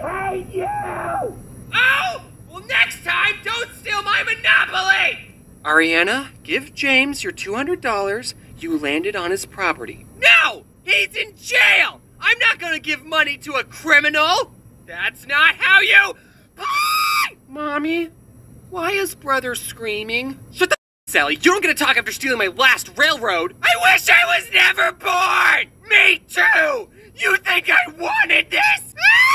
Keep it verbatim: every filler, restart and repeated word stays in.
hate you! Oh! Well, next time, don't steal my Monopoly! Ariana, give James your two hundred dollars. You landed on his property. No! He's in jail! I'm not gonna give money to a criminal! That's not how you... Mommy, why is brother screaming? Shut the f***, Sally. You don't get to talk after stealing my last railroad. I wish I was never born! Me too! You think I wanted this?